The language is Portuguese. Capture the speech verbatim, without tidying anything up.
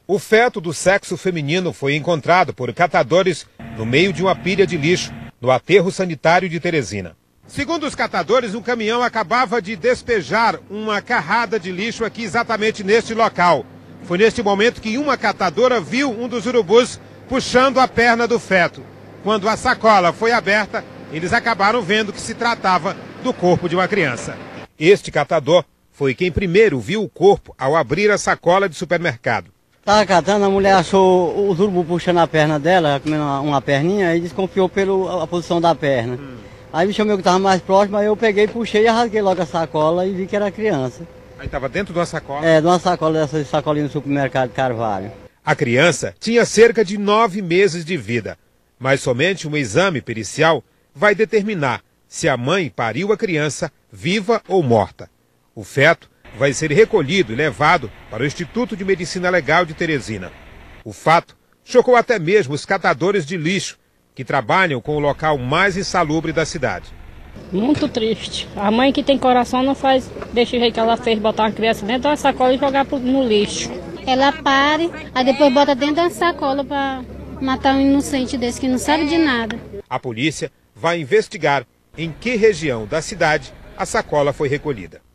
O feto do sexo feminino foi encontrado por catadores no meio de uma pilha de lixo, no aterro sanitário de Teresina. Segundo os catadores, um caminhão acabava de despejar uma carrada de lixo aqui exatamente neste local. Foi neste momento que uma catadora viu um dos urubus puxando a perna do feto. Quando a sacola foi aberta, eles acabaram vendo que se tratava do corpo de uma criança. Este catador foi quem primeiro viu o corpo ao abrir a sacola de supermercado. Estava catando, a mulher achou os urubus puxando a perna dela, comendo uma, uma perninha, e desconfiou pela posição da perna. Hum. Aí me chamou que estava mais próximo, aí eu peguei, puxei e rasguei logo a sacola e vi que era criança. Aí estava dentro de uma sacola? É, de uma sacola dessas sacolinhas do supermercado Carvalho. A criança tinha cerca de nove meses de vida, mas somente um exame pericial vai determinar se a mãe pariu a criança viva ou morta. O feto vai ser recolhido e levado para o Instituto de Medicina Legal de Teresina. O fato chocou até mesmo os catadores de lixo, que trabalham com o local mais insalubre da cidade. Muito triste. A mãe que tem coração não faz desse jeito que ela fez, botar uma criança dentro de uma sacola e jogar no lixo. Ela pare, aí depois bota dentro da sacola para matar um inocente desse que não sabe de nada. A polícia vai investigar em que região da cidade a sacola foi recolhida.